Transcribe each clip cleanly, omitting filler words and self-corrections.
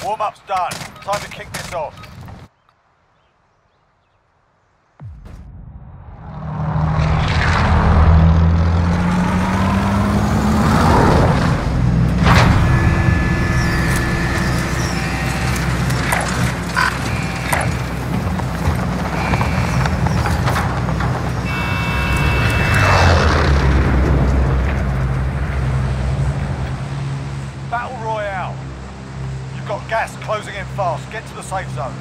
Warm-up's done. Time to kick this off. Battle Royale. You've got gas closing in fast. Get to the safe zone.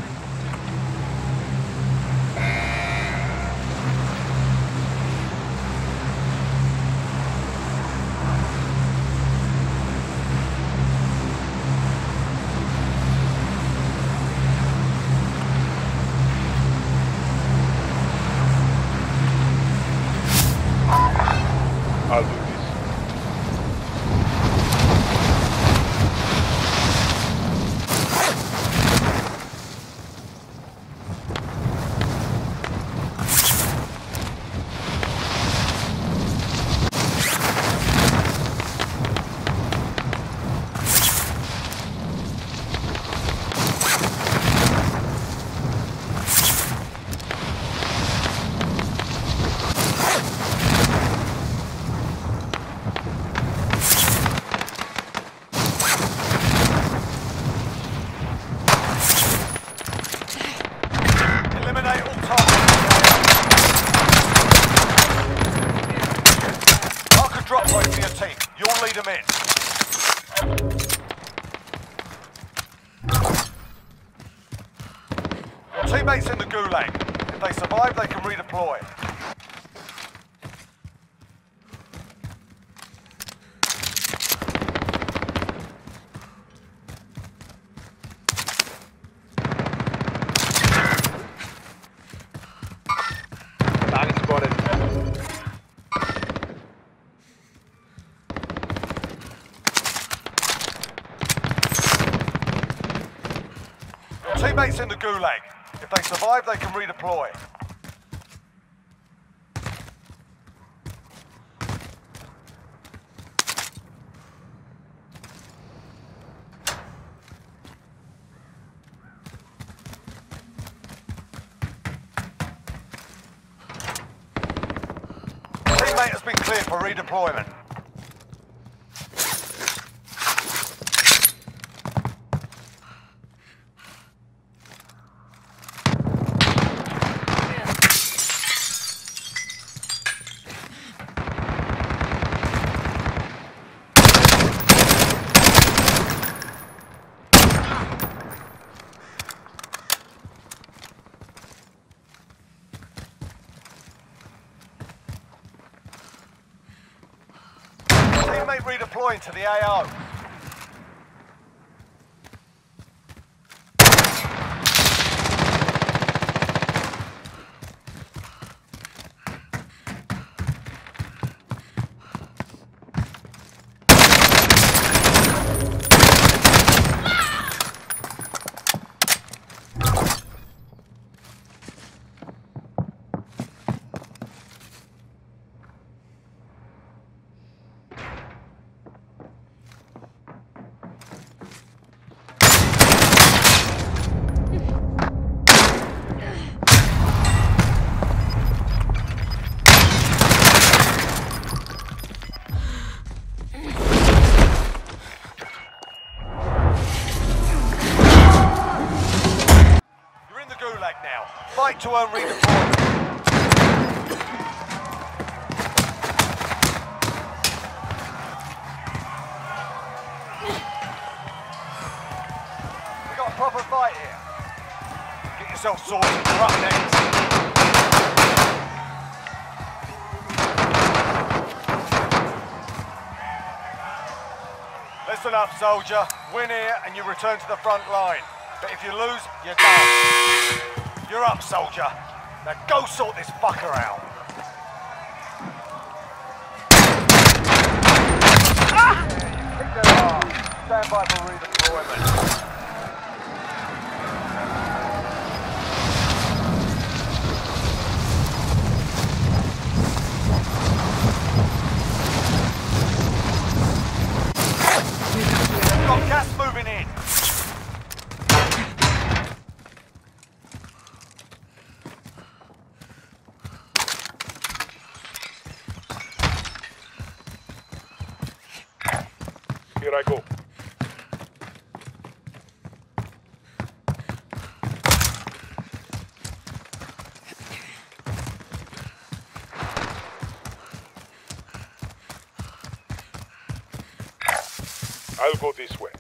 I'll do this. Eliminate all targets. Mark a drop point for your team. You'll lead them in. Your teammates in the gulag. If they survive, they can redeploy. Target spotted. Your teammates in the gulag. If they survive, they can redeploy. Teammate has been cleared for redeployment. Teammate redeploying to the AO. Now, fight to earn redeployment. We got a proper fight here. Get yourself sorted, you're up next. Listen up, soldier. Win here and you return to the front line. But if you lose, you're done. You're up, soldier. Now go sort this fucker out. Ah! Yeah, you kicked their ass. Stand by for redeployment. Got gas moving in. Here I go. I'll go this way.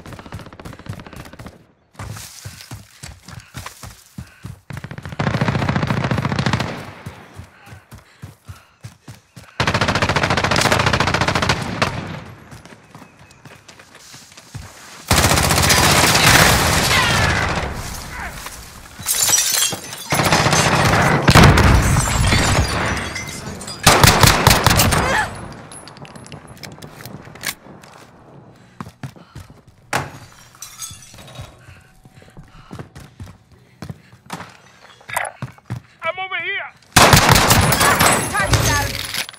I'm over here! Target down.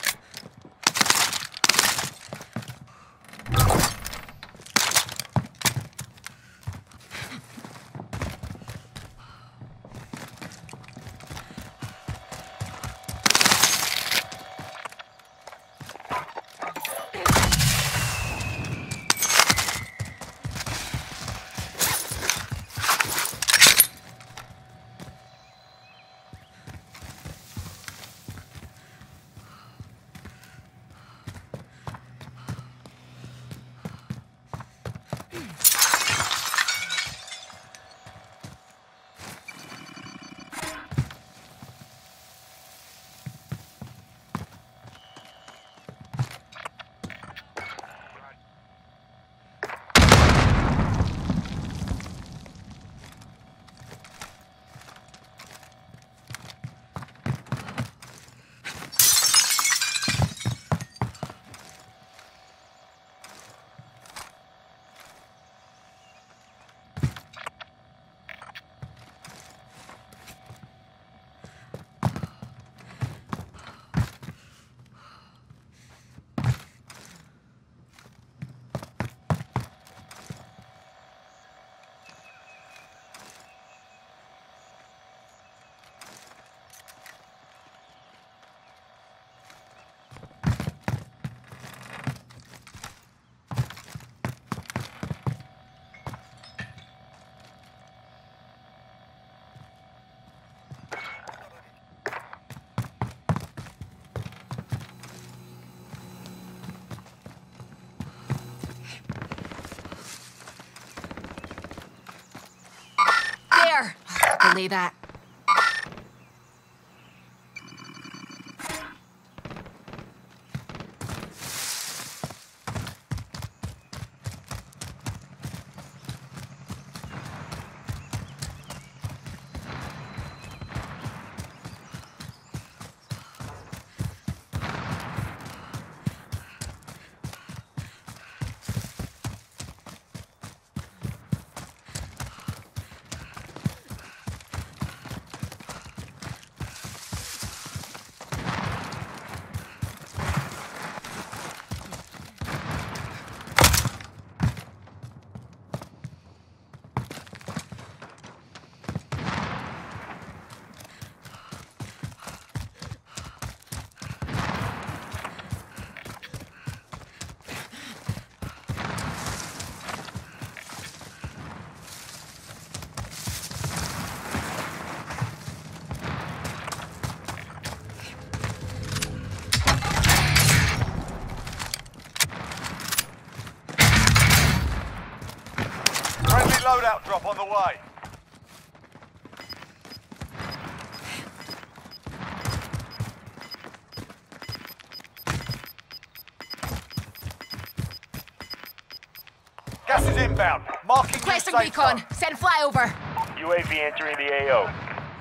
There. Believe that. Loadout drop on the way. Gas is inbound. Marking new Requesting safe recon. zone. Send flyover. UAV entering the AO.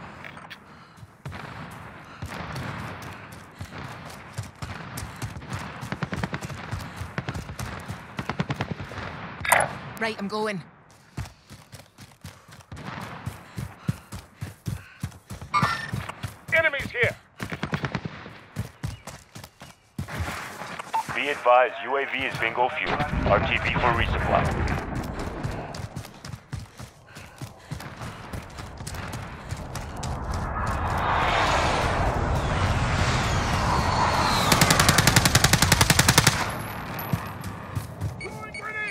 Right, I'm going. Enemies here! Be advised, UAV is bingo fuel. RTB for resupply. Grenade!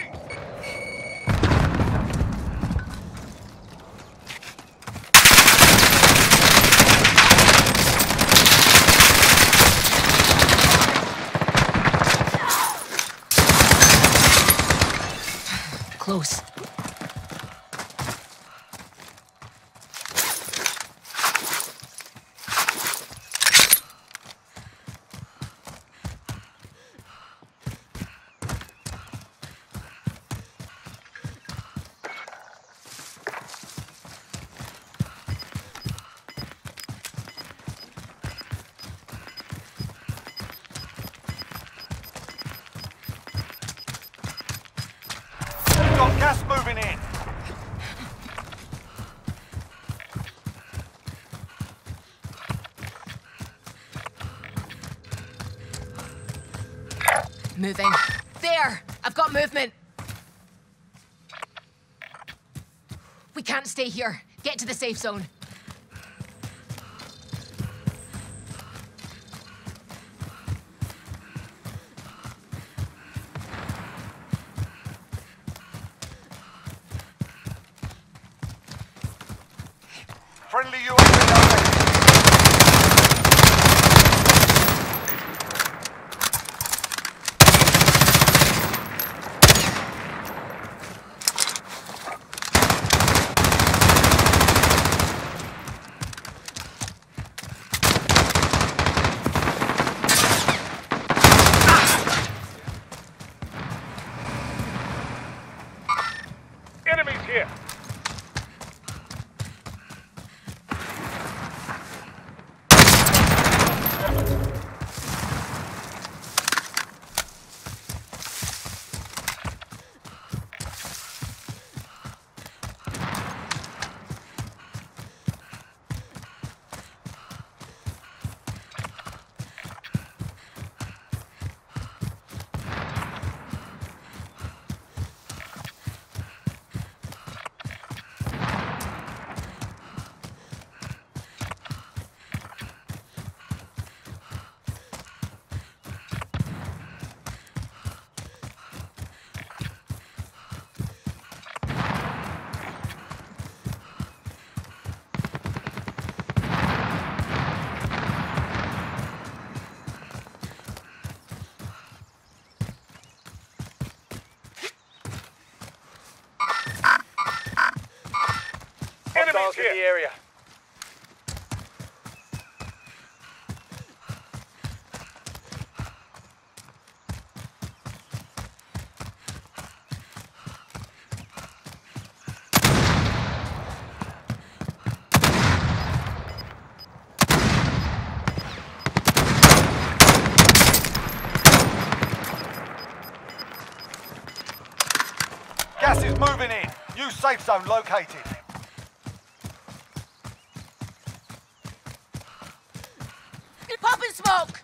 close. Got gas moving in. Moving. There! I've got movement. We can't stay here. Get to the safe zone. Friendly UAV overhead. Enemies here. Hostiles in the area. Gas is moving in. New safe zone located. You're popping smoke!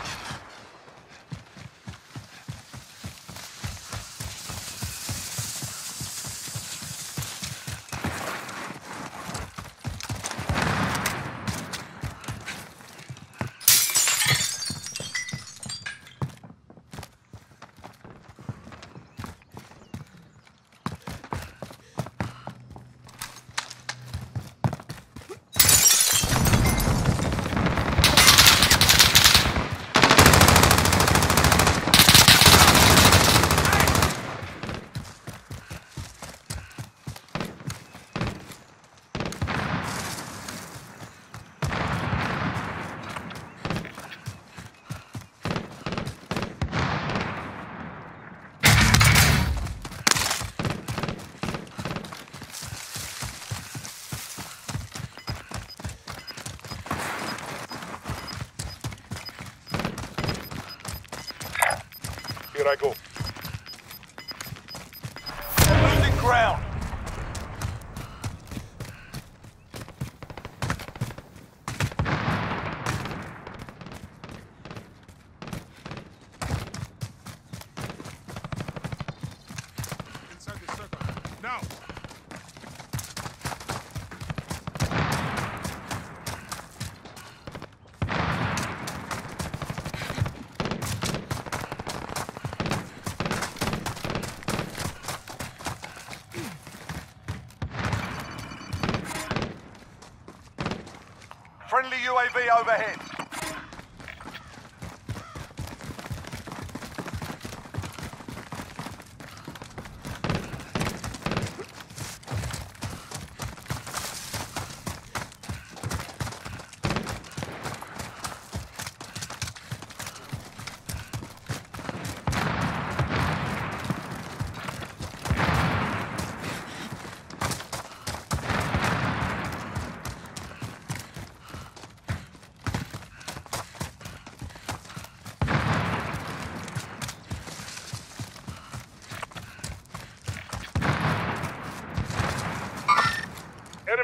Here I go. Losing ground. Inside the circle. Now! Friendly UAV overhead.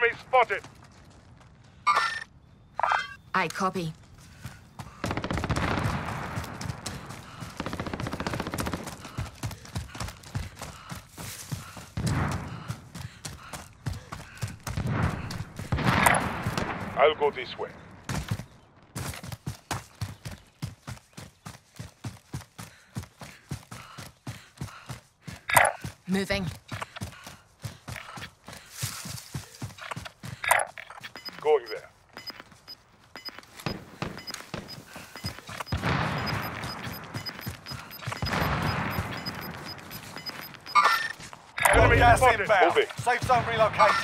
Enemy spotted. I copy. I'll go this way. Moving. Going there. Enemy Gas spotted. inbound. Moving. Safe zone relocated.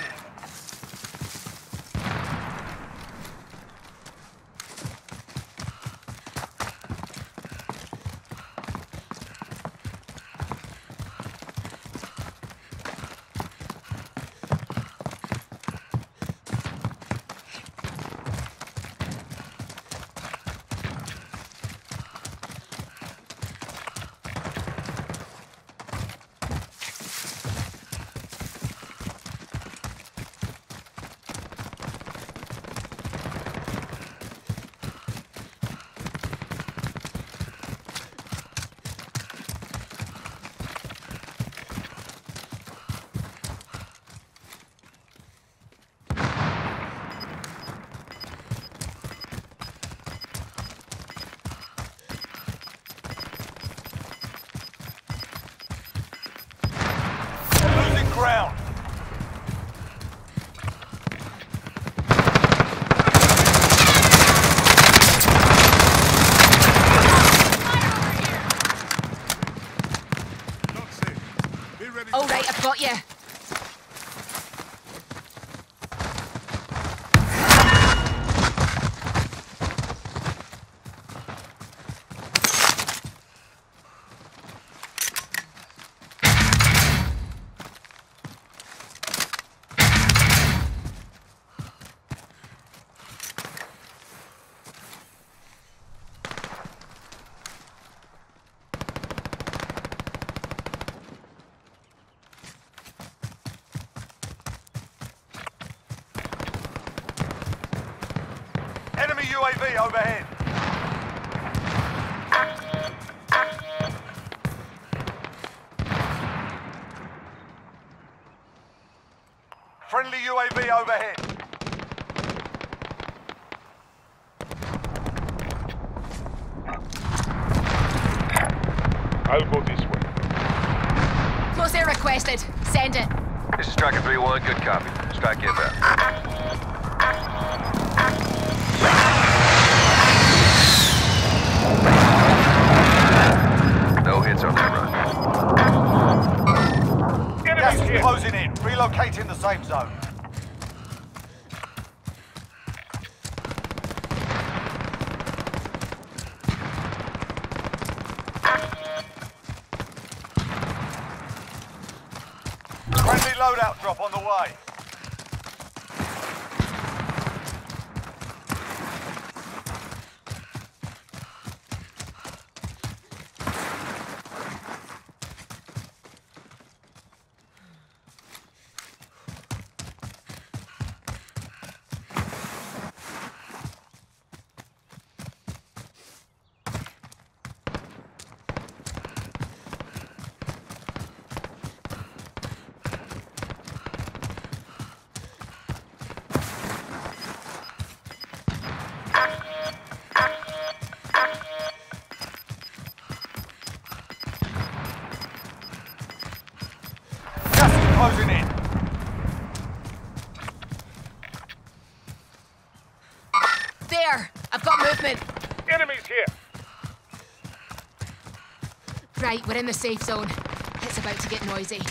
Losing ground. Not safe. Be ready. All right, I've got you. Enemy UAV overhead. Friendly UAV overhead. I'll go this way. Close air requested. Send it. This is Striker 3-1, good copy. Strike inbound. No hits on that run. Gas Enemy is here. closing in. Relocating the safe zone. Friendly loadout drop on the way. Gas is closing in. There! I've got movement. Enemies here. Right, we're in the safe zone. It's about to get noisy.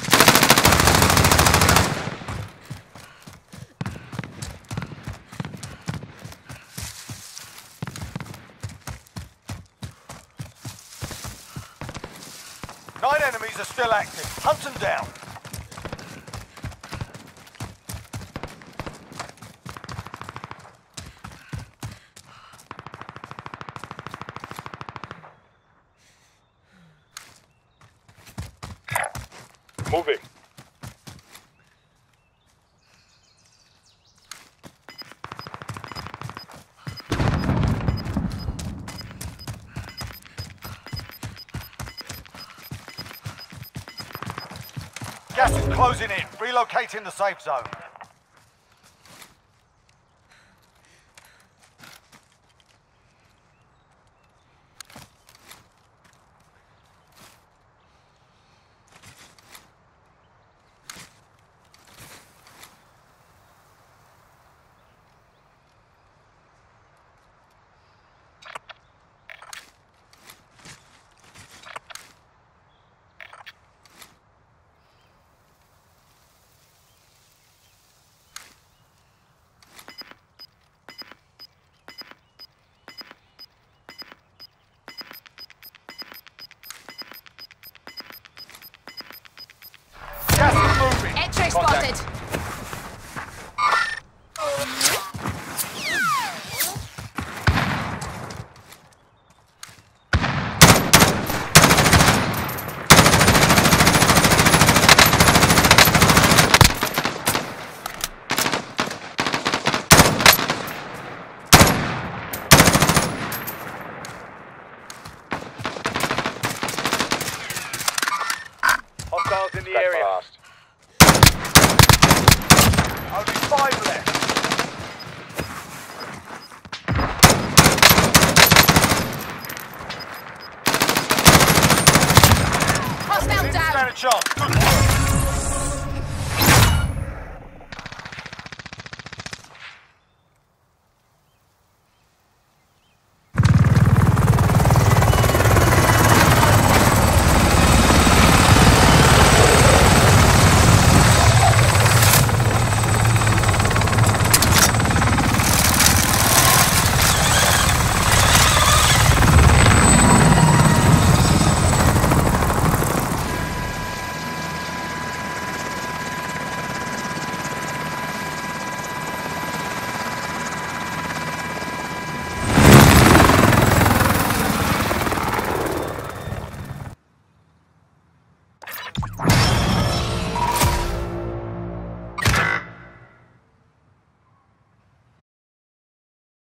Nine enemies are still active. Hunt them down. Moving. Gas is closing in. Relocating the safe zone. Gas is moving. X-ray Contact. spotted. Hostiles in the area. Only 5 left. Hostile Didn't down. stand a chance. Good work.